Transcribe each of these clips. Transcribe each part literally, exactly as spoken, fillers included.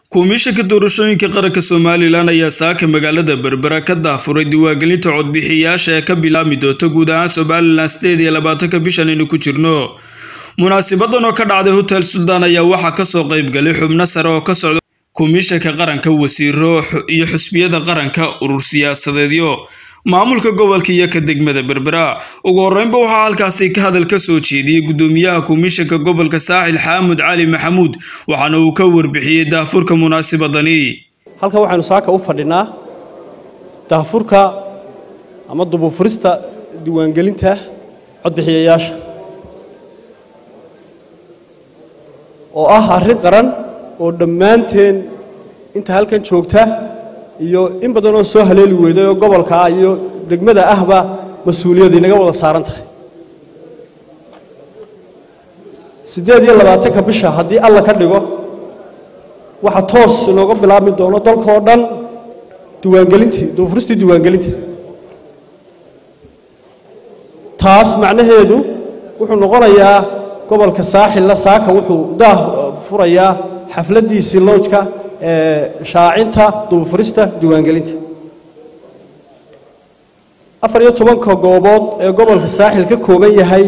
Komishanka doorashooyinka qaranka Somaliland ayaa saaka magaalada Berbera ka daafuray diiwaangelinta codbixiyayaasha ee ka bilaabmi doonta guud ahaan Somaliland sideed iyo labaatanka bishan aynu ku jirno. Munaasabaddan oo ka dhacday Hotel Suldaan ayaa waxaa ka soo qayb galay xubno sare oo ka socda komishanka qaranka, wasiiro iyo xusbiyada qaranka, urur siyaasadeedyo, maamulka gobolka iyo ka degmada Berbera. Ugu horreynba waxaa halkaasi ka hadal ka soo jeediyay gudoomiyaha komishanka gobolka Saaxil Xaamud Cali Maxamuud, waxaana uu ka warbixiyay daafurka munaasabadani. halka waxaanu saaka u fadhinaa daafurka ama dubufurista diiwaangelinta codbixiyayaasha oo ah arrin qaran oo dhammaanteen inta halkan joogta iyo in badan oo soo haleeli weeday oo gobolka iyo degmada ahba mas'uuliyad inaga wada saaran tahay. sideed iyo labaatanka bisha haddii alla ka dhigo waxa toos inooga bilaabmi doono dalka oo dhan diiwaangelintii dubufurista diiwaangelinta. taas macnaheedu wuxuu noqonayaa gobolka Saaxil la saaka wuxuu daa furayaa xafladiisii loojka ee shaacinta dubufurista diiwaangelinta. afar iyo toban goobood ee gobolka Saaxil ka kooban yahay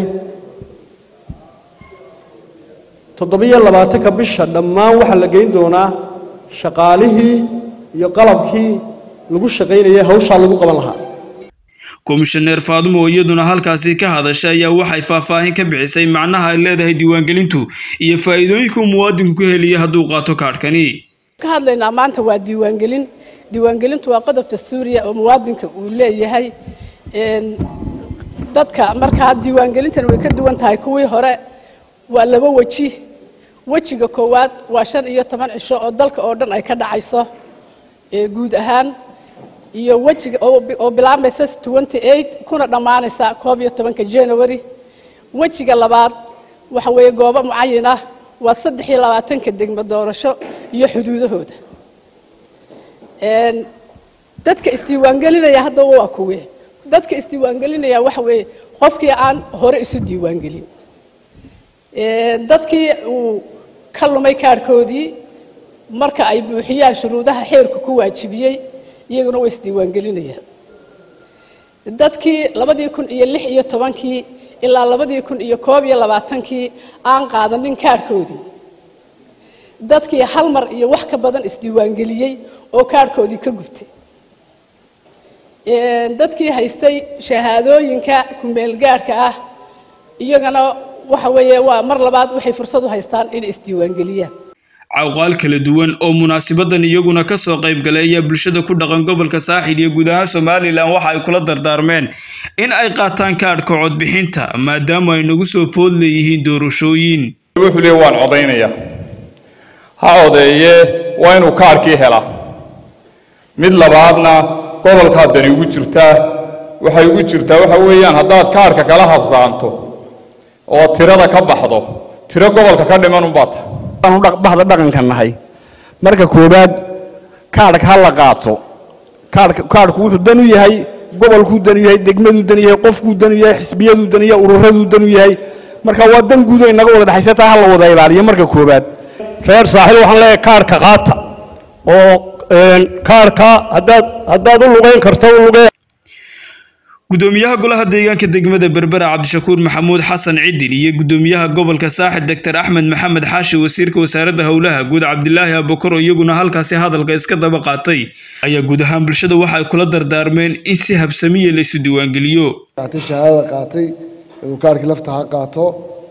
toddoba iyo labaatanka bisha dhammaan waxa la geyn doonaa shaqaalihii iyo qalabkii lagu shaqeynayay hawsha lagu qaban lahaa. Komishaneer Faadumo iyaduna halkaasi ka hadashay ayaa waxay faahfaahin ka bixisay macnaha ay leedahay diiwaangelintu iyo faa'iidooyinka muwaadinku ka heliyo hadduu qaato kaadhkani. ka hadlaynaa maanta waa diiwaangelin diiwaangelintu waa qodob dastuuri ah oo muwaadinka uu leeyahay een dadka marka diiwaangelintan way ka duwan tahay kuwii hore waa laba waji. wajiga koowaad waa shan iyo toban cisho oo dalka oo dhan ay ka dhacayso ee guud ahaan iyo wajiga oo bilaabmaysa twenty-eight kuna dhamaanaysa koob iyo tobanka January. wajiga labaad waxa weeye goobo mucayan ah waa saddex iyo labaatanka degmo doorasho iyo xuduudahooda. een dadka isdiiwaangelinaya hadda waa kuwe dadka isdiiwaangelinaya waxa weeye qofkii aan hore isu diiwaangelin een dadkii uu ka lumay kaarkoodii marka ay buuxiyaan shuruudaha xeerku ku waajibiyay iyaguna way isdiiwaangelinayaan. dadkii labadii kun iyo lix iyo tobankii ilaa labadii kun iyo koob iyo labaatankii aan qaadanin kaarkoodii dadkii hal mar iyo wax ka badan isdiiwaangeliyay oo kaarkoodii ka gubtay. een dadkii haystay shahaadooyinka ku meel gaarka ah iyagana waxa weeye waa mar labaad waxay fursad u haystaan in isdiiwaangeliyaan. cawqaal kala duwan oo munaasabadan iyaguna ka soo qayb galay ayaa bulshada ku dhaqan gobolka Saaxil iyo guud ahaan Somaliland waxa ay kula dardaarmeen in ay qaataan kaadhka codbixinta maadaama ay nagu soo food leeyihiin doorashooyin. wuxuu leeyahay waan codaynaya ha odeeye waa inuu kaarkii helaa. mid labaadna gobolka dani ugu jirtaa waxay ugu jirtaa waxa weeyaan haddaad kaarka kala habsaanto oo tirada ka baxdo tiro gobolka ka dhiman u baata aanu dhaqbahda dhaqanka nahay marka koobaad kaarka hal la qaato kaarka kaarku wuxuu dan u yahay gobolku dan u yahay degmadu dan u yahay qofku dan u yahay xisbiyadu dan u yahay ururadu dan u yahay marka waa dan guud ay naga wada dhaxaysata hal la wada ilaaliyo marka koobaad. reer Saaxil waxaan leeyahay kaarka qaata oo een kaarka haddaad haddaad u luqeyn karto u luqeyn. gudoomiyaha golaha deegaanka degmada Berbera Cabdishakuur Maxamuud Xasan Cidin iyo gudoomiyaha gobolka Saaxil Doctor Axmed Maxamed Xaashi wasiirka wasaaradda howlaha guud Cabdilaahi Abukar iyaguna halkaasi hadalka iska daba qaatay ayaa guud ahaan bulshada waxa ay kula dardaarmeen in si habsamiye la isu diiwaangeliyo. qaatay shahaadada qaatay inuu kaarkii lafta ha qaato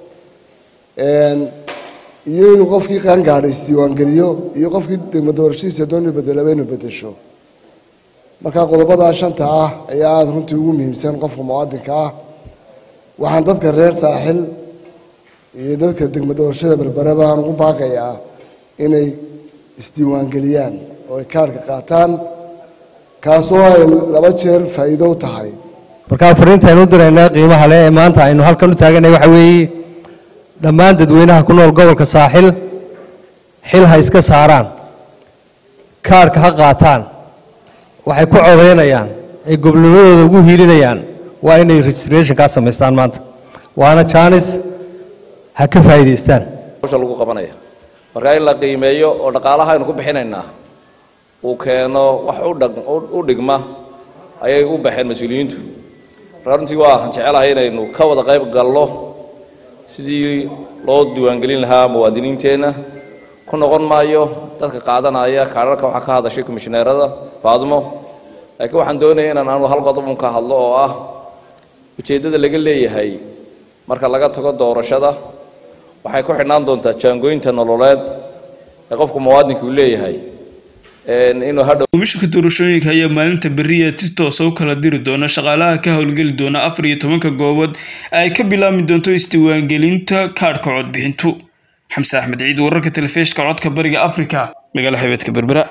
een iyo inuu qofkii qaan gaadhay isdiiwaangeliyo iyo qofkii degmo doorashadiisa doonaya bedelaba inuu bedesho. marka qodobada shanta ah ayaa aad runtii ugu muhiimsan qofka muwaadinka ah. waxaan dadka reer Saaxil iyo dadka degmo doorashada Berbera baan ugu baaqayaa inay isdiiwaangeliyaan oo ay kaarka qaataan kaasoo ay laba jeer faa'iido u tahay. marka fariintaan u direynaa qiimaha leh ee maanta aynu halkan u taaganahay waxa weeye dhammaan dadweynaha ku nool gobolka Saaxil xil ha iska saaraan kaarka ha qaataan waxay ku codeynayaan ay gobolladooda ugu hiilinayaan waa inay registration ka sameystaan maanta waana chance ha ka faa'iideystaan. hawsha lagu qabanaya marka in la qiimeeyo oo dhaqaalaha aynu ku bixinaynaa uu keeno wax u dhigma ayay u baxeen mas'uuliyiintu runtii waa jecelahay inaynu ka wada qayb galno sidii loo diiwaangelin lahaa muwaadiniinteena ku noqon maayo dadka qaadanaya kaararka waxa ka hadashay komishineerada Faadmo laakiin waxaan doonayaa inaan aanu hal qodob ka hadlo oo ah ujeedada laga leeyahay marka laga tago doorashada waxay ku xidhnaan doontaa jaangooyinta nololeed ee qofku muwaadinku u leeyahay inuu hadhow komishanka doorashooyinka ayaa maalinta beriya si toos ah u kala diri doona shaqaalaha ka howlgeli doona afar iyo tobanka goobood ay ka bilaabmi doonto isdiiwaangelinta kaadhka codbixintu. Xamse Axmed Ciid, wararka telefishinka codka bariga Afrika, magaalada Xeebta Berbera.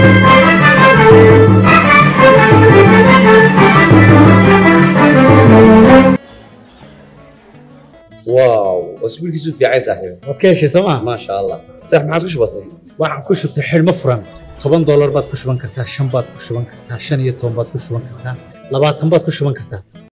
واو واسبوعك في عايز صاحبي وتكيش سما ما شاء الله صح ما عادش بسيط waxaan ku shubtay xilmo furan toban dollar baad ku shuban kartaa shan baad ku shuban kartaa shan iyo toban baad ku shuban kartaa labaatan baad ku shuban kartaa